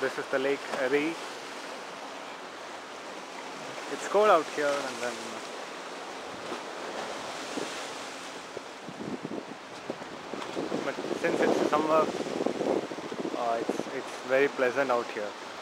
this is the lake Erie. It's cold out here, and then but since it's summer, it's very pleasant out here.